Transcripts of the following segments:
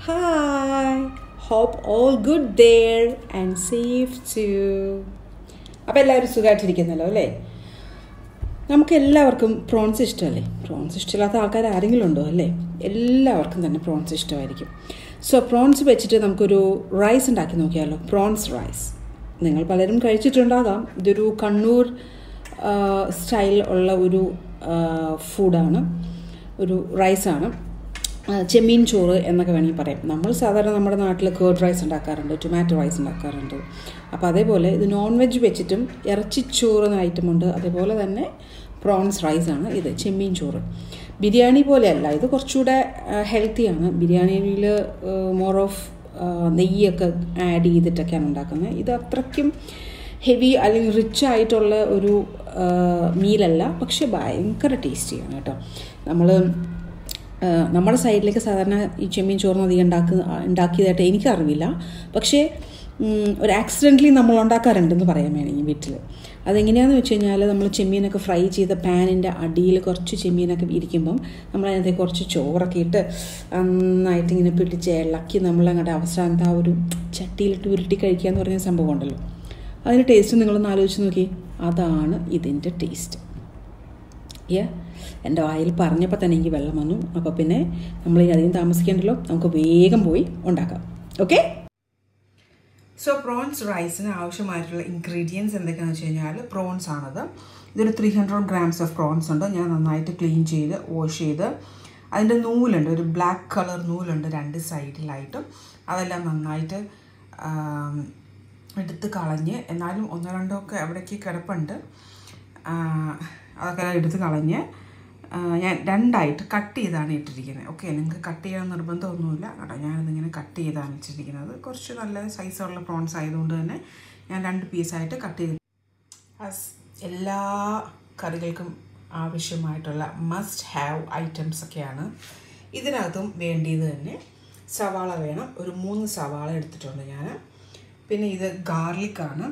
Hi, hope all good there and safe too. അപ്പോൾ എല്ലാവരും സുഖമായിട്ടിരിക്കുന്നല്ലോ അല്ലേ? നമുക്ക് എല്ലാവർക്കും പ്രോൺസ് ഇഷ്ടമല്ലേ? പ്രോൺസ് ഇഷ്ടമില്ലാത്ത ആൾക്കാർ ആരെങ്കിലും ഉണ്ടോ അല്ലേ? എല്ലാവർക്കും തന്നെ പ്രോൺസ് ഇഷ്ടമായിരിക്കും. സോ പ്രോൺസ് വെച്ചിട്ട് നമുക്കൊരു റൈസ് ഉണ്ടാക്കി നോക്കിയാലോ? പ്രോൺസ് റൈസ് നിങ്ങൾ പലരും കഴിച്ചിട്ടുണ്ടാകാം. ഇതൊരു കണ്ണൂർ സ്റ്റൈൽ ഉള്ള ഒരു ഫുഡാണ്, ഒരു റൈസാണ്. ചെമ്മീൻ ചോറ് എന്നൊക്കെ വേണമെങ്കിൽ പറയാം. നമ്മൾ സാധാരണ നമ്മുടെ നാട്ടിൽ കേർഡ് റൈസ് ഉണ്ടാക്കാറുണ്ട്, ടൊമാറ്റോ റൈസ് ഉണ്ടാക്കാറുണ്ട്. അപ്പോൾ അതേപോലെ ഇത് നോൺ വെജ് വെച്ചിട്ടും ഇറച്ചിച്ചോറ് എന്ന ഐറ്റമുണ്ട്. അതേപോലെ തന്നെ പ്രോൺസ് റൈസാണ് ഇത്, ചെമ്മീൻ ചോറ്. ബിരിയാണി പോലെയല്ല, ഇത് കുറച്ചുകൂടെ ഹെൽത്തിയാണ്. ബിരിയാണിയിൽ മോർ ഓഫ് നെയ്യൊക്കെ ആഡ് ചെയ്തിട്ടൊക്കെയാണ് ഉണ്ടാക്കുന്നത്. ഇത് അത്രയ്ക്കും ഹെവി അല്ലെങ്കിൽ റിച്ച് ആയിട്ടുള്ള ഒരു മീലല്ല, പക്ഷെ ഭയങ്കര ടേസ്റ്റിയാണ് കേട്ടോ. നമ്മുടെ സൈഡിലേക്ക് സാധാരണ ഈ ചെമ്മീൻ ചോറിന് അധികം ഉണ്ടാക്കിയതായിട്ട് എനിക്കറിവില്ല. പക്ഷേ ഒരു ആക്സിഡൻ്റലി നമ്മൾ ഉണ്ടാക്കാറുണ്ടെന്ന് പറയാൻ വേണമെങ്കിൽ വീട്ടിൽ. അതെങ്ങനെയാണെന്ന് വെച്ച് കഴിഞ്ഞാൽ, നമ്മൾ ചെമ്മീനൊക്കെ ഫ്രൈ ചെയ്ത പാനിൻ്റെ അടിയിൽ കുറച്ച് ചെമ്മീനൊക്കെ ഇരിക്കുമ്പം നമ്മളതിനകത്ത് കുറച്ച് ചോറൊക്കെ ഇട്ട് നന്നായിട്ട് ഇങ്ങനെ പിടിച്ച് ഇളക്കി നമ്മളങ്ങോട്ട് അവസാനത്തെ ആ ഒരു ചട്ടിയിലിട്ട് ഉരുട്ടി കഴിക്കുക എന്ന് പറഞ്ഞ സംഭവം ഉണ്ടല്ലോ, അതിൻ്റെ ടേസ്റ്റ് നിങ്ങളൊന്ന് ആലോചിച്ച് നോക്കി. അതാണ് ഇതിൻ്റെ ടേസ്റ്റ്. എൻ്റെ വായിൽ പറഞ്ഞപ്പോൾ തന്നെ എനിക്ക് വെള്ളം വന്നു. അപ്പോൾ പിന്നെ നമ്മൾ അധികം താമസിക്കേണ്ടല്ലോ, നമുക്ക് വേഗം പോയി ഉണ്ടാക്കാം. ഓക്കെ, സോ പ്രോൺസ് റൈസിന് ആവശ്യമായിട്ടുള്ള ഇൻഗ്രീഡിയൻസ് എന്തൊക്കെയാണെന്ന് വെച്ച് കഴിഞ്ഞാൽ, പ്രോൺസ് ആണത്. ഇതൊരു 300 grams ഓഫ് പ്രോൺസ് ഉണ്ട്. ഞാൻ നന്നായിട്ട് ക്ലീൻ ചെയ്ത് വാഷ് ചെയ്ത് അതിൻ്റെ നൂലുണ്ട്, ഒരു ബ്ലാക്ക് കളർ നൂലുണ്ട് രണ്ട് സൈഡിലായിട്ടും. അതെല്ലാം നന്നായിട്ട് എടുത്ത് കളഞ്ഞ്, എന്നാലും ഒന്നോ രണ്ടോ ഒക്കെ അവിടേക്ക് കിടപ്പുണ്ട്, അതൊക്കെ എടുത്ത് കളഞ്ഞ് ഞാൻ രണ്ടായിട്ട് കട്ട് ചെയ്താണ് ഇട്ടിരിക്കുന്നത്. ഓക്കെ, നിങ്ങൾക്ക് കട്ട് ചെയ്യാൻ നിർബന്ധമൊന്നുമില്ല കേട്ടോ. ഞാനതിങ്ങനെ കട്ട് ചെയ്താണ് വെച്ചിരിക്കുന്നത്. കുറച്ച് നല്ല സൈസുള്ള പ്രോൺസ് ആയതുകൊണ്ട് തന്നെ ഞാൻ 2 പീസായിട്ട് കട്ട് ചെയ്ത്. എല്ലാ കറികൾക്കും ആവശ്യമായിട്ടുള്ള മസ്റ്റ് ഹാവ് ഐറ്റംസ് ഒക്കെയാണ് ഇതിനകത്തും വേണ്ടിയത് തന്നെ. സവാള വേണം, ഒരു 3 സവാള എടുത്തിട്ടുണ്ട് ഞാൻ. പിന്നെ ഇത് ഗാർലിക്കാണ്.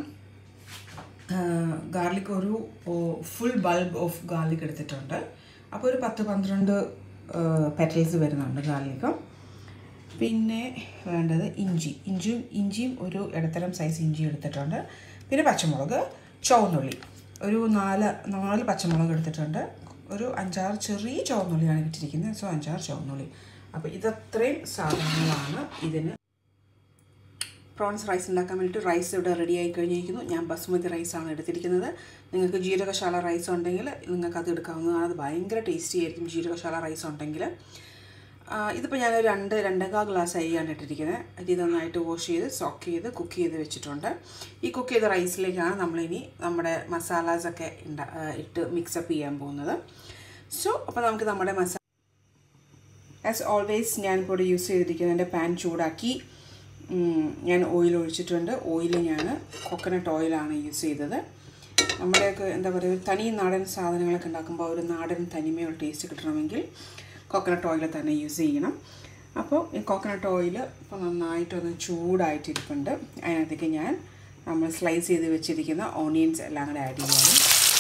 ഗാർലിക് ഒരു ഫുൾ ബൾബ് ഓഫ് ഗാർലിക് എടുത്തിട്ടുണ്ട്. അപ്പോൾ ഒരു 10-12 പെറ്റൽസ് വരുന്നുണ്ട് ഗാർലിക്ക്. പിന്നെ വേണ്ടത് ഇഞ്ചിയും ഒരു ഇടത്തരം സൈസ് ഇഞ്ചി എടുത്തിട്ടുണ്ട്. പിന്നെ പച്ചമുളക്, ചുവന്നുള്ളി ഒരു 4 പച്ചമുളക് എടുത്തിട്ടുണ്ട്. ഒരു 5-6 ചെറിയ ചുവന്നുള്ളിയാണ് ഇട്ടിരിക്കുന്നത്. സോ 5-6 ചുവന്നുള്ളി. അപ്പോൾ ഇതത്രയും സാധനങ്ങളാണ് ഇതിന്. പ്രോൺസ് റൈസ് ഉണ്ടാക്കാൻ വേണ്ടിയിട്ട് റൈസ് ഇവിടെ റെഡി ആയി കഴിഞ്ഞിരിക്കുന്നു. ഞാൻ ബസുമതി റൈസാണ് എടുത്തിരിക്കുന്നത്. നിങ്ങൾക്ക് ജീരകശാല റൈസ് ഉണ്ടെങ്കിൽ നിങ്ങൾക്കത് എടുക്കാവുന്നതാണ്. അത് ഭയങ്കര ടേസ്റ്റി ആയിരിക്കും ജീരകശാല റൈസ് ഉണ്ടെങ്കിൽ. ഇതിപ്പോൾ ഞാൻ 2-2.25 ഗ്ലാസ് അരിയാണ് ഇട്ടിരിക്കുന്നത്. ഇത് നന്നായിട്ട് വാഷ് ചെയ്ത് സോക്ക് ചെയ്ത് കുക്ക് ചെയ്ത് വെച്ചിട്ടുണ്ട്. ഈ കുക്ക് ചെയ്ത റൈസിലേക്കാണ് നമ്മളിനി നമ്മുടെ മസാലാസൊക്കെ ഇട്ട് മിക്സപ്പ് ചെയ്യാൻ പോകുന്നത്. സോ അപ്പോൾ നമുക്ക് നമ്മുടെ ആസ് ഓൾവേസ് ഞാനിപ്പോൾ ഇവിടെ യൂസ് ചെയ്തിരിക്കുന്നതിൻ്റെ പാൻ ചൂടാക്കി ഞാൻ ഓയിൽ ഒഴിച്ചിട്ടുണ്ട്. ഓയിൽ ഞാൻ കോക്കനട്ട് ഓയിലാണ് യൂസ് ചെയ്തത്. നമ്മുടെയൊക്കെ എന്താ പറയുക, ഒരു തനി നാടൻ സാധനങ്ങളൊക്കെ ഉണ്ടാക്കുമ്പോൾ ഒരു നാടൻ തനിമയുള്ള ടേസ്റ്റ് കിട്ടണമെങ്കിൽ കോക്കനട്ട് ഓയിൽ തന്നെ യൂസ് ചെയ്യണം. അപ്പോൾ ഈ കോക്കനട്ട് ഓയിൽ ഇപ്പോൾ നന്നായിട്ടൊന്ന് ചൂടായിട്ടിരിപ്പുണ്ട്. അതിനകത്തേക്ക് നമ്മൾ സ്ലൈസ് ചെയ്ത് വെച്ചിരിക്കുന്ന ഓണിയൻസ് എല്ലാം കൂടെ ആഡ് ചെയ്യണം.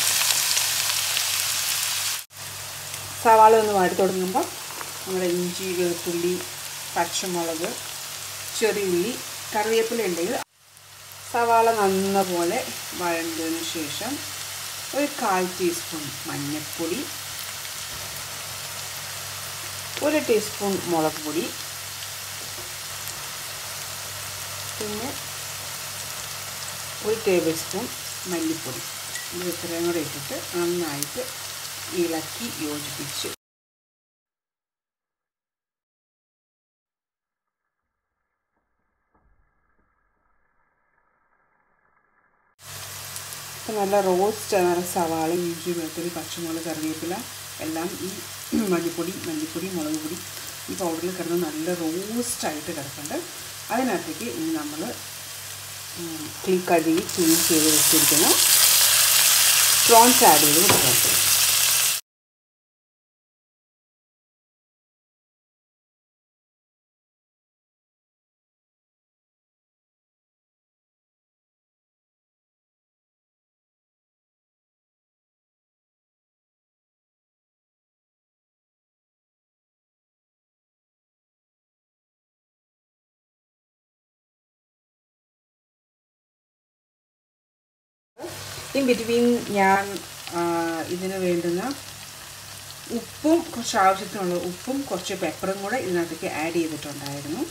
സവാള ഒന്ന് വാടി തുടങ്ങുമ്പോൾ നമ്മുടെ ഇഞ്ചി, വെളുത്തുള്ളി, പച്ചമുളക്, ചെറിയുള്ളി, കറിവേപ്പില ഉണ്ടെങ്കിൽ. സവാള നന്നപോലെ വഴണ്ടതിന് ശേഷം ഒരു 1/4 ടീസ്പൂൺ മഞ്ഞൾപ്പൊടി, 1 ടീസ്പൂൺ മുളക് പൊടി, പിന്നെ 1 ടേബിൾ സ്പൂൺ മല്ലിപ്പൊടി. ഇത് ഇത്രയും കൂടെ ഇട്ടിട്ട് നന്നായിട്ട് ഇളക്കി യോജിപ്പിച്ച് നല്ല റോസ്റ്റ് നല്ല സവാള, ഇഞ്ചി, വെളുത്തുള്ളി, പച്ചമുളക്, കറിവേപ്പില എല്ലാം ഈ മല്ലിപ്പൊടി, മുളക് പൊടി ഈ പൗഡറിൽ കിടന്ന് നല്ല റോസ്റ്റായിട്ട് കിടക്കുന്നുണ്ട്. അതിനകത്തേക്ക് ഇനി നമ്മൾ കഴുകി ക്ലീൻ ചെയ്ത് വെച്ചിരിക്കുന്ന പ്രോൺസ് ആഡ് ചെയ്ത് കൊടുക്കണം. ഇൻ ബിറ്റ്വീൻ ഞാൻ ഇതിന് വേണ്ടുന്ന ഉപ്പും കുറച്ച് ആവശ്യത്തിനുള്ള ഉപ്പും കുറച്ച് പെപ്പറും കൂടെ ഇതിനകത്തേക്ക് ആഡ് ചെയ്തിട്ടുണ്ടായിരുന്നു.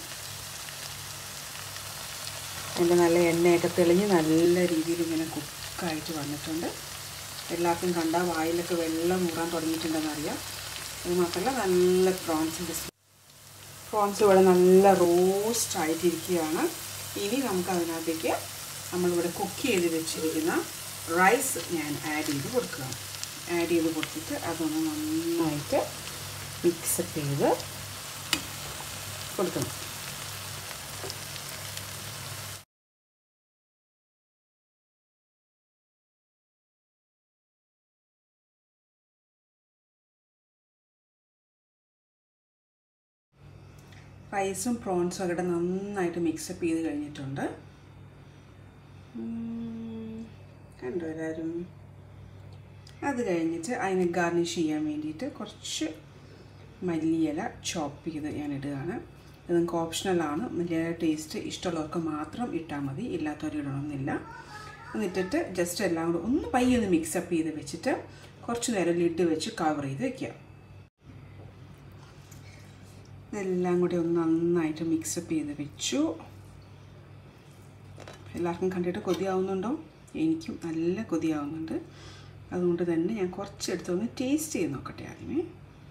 എൻ്റെ നല്ല എണ്ണയൊക്കെ തെളിഞ്ഞ് നല്ല രീതിയിൽ ഇങ്ങനെ കുക്കായിട്ട് വന്നിട്ടുണ്ട്. എല്ലാവർക്കും കണ്ടാൽ വായിലൊക്കെ വെള്ളം ഊറാൻ തുടങ്ങിയിട്ടുണ്ടെന്നറിയാം. അത് മാത്രമല്ല നല്ല പ്രോൺസ് ഇവിടെ നല്ല റോസ്റ്റ് ആയിട്ടിരിക്കുകയാണ്. ഇനി നമുക്ക് അതിനകത്തേക്ക് നമ്മളിവിടെ കുക്ക് ചെയ്ത് വെച്ചിരിക്കുന്ന റൈസ് ഞാൻ ആഡ് ചെയ്ത് കൊടുത്തിട്ട് അതൊന്ന് നന്നായിട്ട് മിക്സപ്പ് ചെയ്ത് കൊടുക്കണം. റൈസും പ്രോൺസും ഒക്കെ നന്നായിട്ട് മിക്സപ്പ് ചെയ്ത് കഴിഞ്ഞിട്ടുണ്ട്. കണ്ടോ എല്ലാവരും? അത് കഴിഞ്ഞിട്ട് അതിന് ഗാർണിഷ് ചെയ്യാൻ വേണ്ടിയിട്ട് കുറച്ച് മല്ലിയില ചോപ്പ് ചെയ്ത് ഞാൻ ഇടുകയാണ്. ഇത് നിങ്ങൾക്ക് ഓപ്ഷണലാണ്. മല്ലിയില ടേസ്റ്റ് ഇഷ്ടമുള്ളവർക്ക് മാത്രം ഇട്ടാൽ മതി, ഇല്ലാത്തവർ ഇടണമെന്നില്ല. എന്നിട്ടിട്ട് ജസ്റ്റ് എല്ലാം കൂടെ ഒന്ന് പയ്യൊന്ന് മിക്സപ്പ് ചെയ്ത് വെച്ചിട്ട് കുറച്ച് നേരം ലിഡ് വെച്ച് കവർ ചെയ്ത് വയ്ക്കുക. ഇതെല്ലാം കൂടി ഒന്ന് നന്നായിട്ട് മിക്സപ്പ് ചെയ്ത് വെച്ചു. എല്ലാവർക്കും കണ്ടിട്ട് കൊതിയാവുന്നുണ്ടോ? എനിക്കും നല്ല കൊതിയാവുന്നുണ്ട്. അതുകൊണ്ട് തന്നെ ഞാൻ കുറച്ചെടുത്തൊന്ന് ടേസ്റ്റ് ചെയ്ത് നോക്കട്ടെ ആദ്യമേ.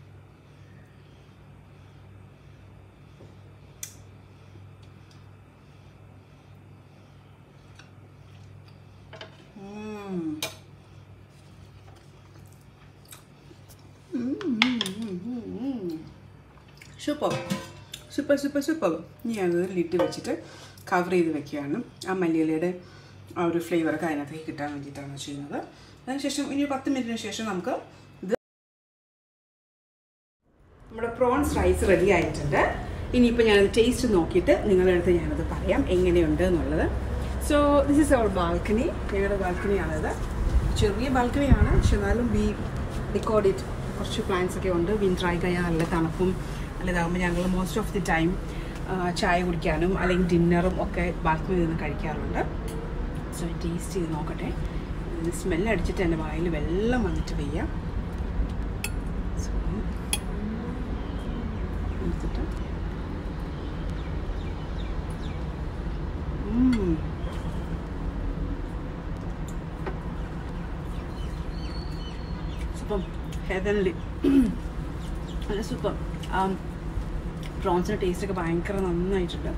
സൂപ്പർ. ഇനി അത് ലിഡ് വെച്ചിട്ട് കവർ ചെയ്ത് വെക്കുകയാണ്. ആ മല്ലിയിലയുടെ ആ ഒരു ഫ്ലേവറൊക്കെ അതിനകത്തേക്ക് കിട്ടാൻ വേണ്ടിയിട്ടാണ് ചെയ്യുന്നത്. അതിനുശേഷം ഇനി 10 മിനിറ്റിന് ശേഷം നമുക്ക് ഇത് നമ്മുടെ പ്രോൺസ് റൈസ് റെഡി ആയിട്ടുണ്ട്. ഇനിയിപ്പോൾ ഞാനത് ടേസ്റ്റ് നോക്കിയിട്ട് നിങ്ങളുടെ അടുത്ത് ഞാനത് പറയാം എങ്ങനെയുണ്ട് എന്നുള്ളത്. So this is our balcony. ഞങ്ങളുടെ ബാൽക്കണിയാണിത്. ചെറിയ ബാൽക്കണിയാണ്, പക്ഷെ എന്നാലും വി ഡെക്കോർഡ് ഇറ്റ്. കുറച്ച് പ്ലാന്റ്സ് ഒക്കെ ഉണ്ട്. വിൻ്റർ ആയി കഴിഞ്ഞാൽ നല്ല തണുപ്പും നല്ലതാകുമ്പോൾ ഞങ്ങൾ മോസ്റ്റ് ഓഫ് ദി ടൈം ചായ കുടിക്കാനും അല്ലെങ്കിൽ ഡിന്നറും ഒക്കെ ബാൽക്കണിയിൽ നിന്ന് കഴിക്കാറുണ്ട്. സോ ടേസ്റ്റ് ചെയ്ത് നോക്കട്ടെ. ഇത് സ്മെല്ലടിച്ചിട്ട് എൻ്റെ വായിൽ വെള്ളം വന്നിട്ട് വയ്യ. സോ എടുത്തിട്ട് സൂപ്പർ, ഹെവൻലി, നല്ല സൂപ്പർ. പ്രോൺസിൻ്റെ ടേസ്റ്റൊക്കെ ഭയങ്കര നന്നായിട്ടുണ്ട്.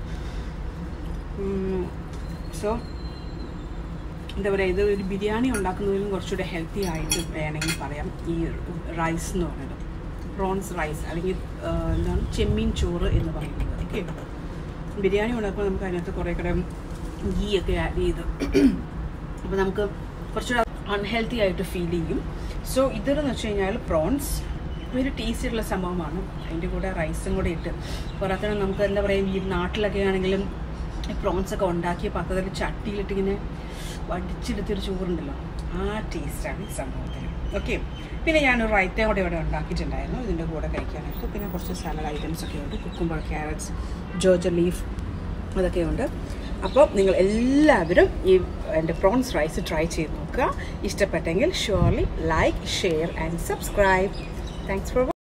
സോ എന്താ പറയുക, ഇത് ഒരു ബിരിയാണി ഉണ്ടാക്കുന്നതിലും കുറച്ചുകൂടെ ഹെൽത്തി ആയിട്ട് വേണമെങ്കിൽ പറയാം ഈ റൈസ് എന്ന് പറയുന്നത്. പ്രോൺസ് റൈസ് അല്ലെങ്കിൽ എന്താണ് ചെമ്മീൻ ചോറ് എന്ന് പറയുന്നത്. ഓക്കെ, ബിരിയാണി ഉണ്ടാക്കുമ്പോൾ നമുക്ക് അതിനകത്ത് കുറേ കൂടെ ഗീ ഒക്കെ ആഡ് ചെയ്ത് അപ്പോൾ നമുക്ക് കുറച്ചുകൂടെ അൺഹെൽത്തി ആയിട്ട് ഫീൽ ചെയ്യും. സോ ഇതെന്ന് വെച്ച് കഴിഞ്ഞാൽ പ്രോൺസ് ഒരു ടേസ്റ്റുള്ള സംഭവമാണ്. അതിൻ്റെ കൂടെ റൈസും കൂടെ ഇട്ട് പുറത്തുനിന്ന് നമുക്ക് എന്താ പറയുക, ഈ നാട്ടിലൊക്കെ ആണെങ്കിലും ഈ പ്രോൺസൊക്കെ ഉണ്ടാക്കിയ പാത്രത്തിൽ ചട്ടിയിലിട്ട് ഇങ്ങനെ വടിച്ചെടുത്തൊരു ചോറുണ്ടല്ലോ, ആ ടേസ്റ്റാണ് ഈ സംഭവത്തിന്. ഓക്കെ, പിന്നെ ഞാനൊരു റൈത്ത കൂടെ ഇവിടെ ഉണ്ടാക്കിയിട്ടുണ്ടായിരുന്നു ഇതിൻ്റെ കൂടെ കഴിക്കാനായിട്ട്. പിന്നെ കുറച്ച് സാലഡ് ഐറ്റംസ് ഒക്കെ ഉണ്ട്, കുക്കുംബർ, ക്യാരറ്റ്സ്, ജോർജർ ലീഫ്, അതൊക്കെ ഉണ്ട്. അപ്പോൾ നിങ്ങൾ എല്ലാവരും ഈ എൻ്റെ പ്രോൺസ് റൈസ് ട്രൈ ചെയ്ത് നോക്കുക. ഇഷ്ടപ്പെട്ടെങ്കിൽ surely like, share and subscribe. Thanks for watching.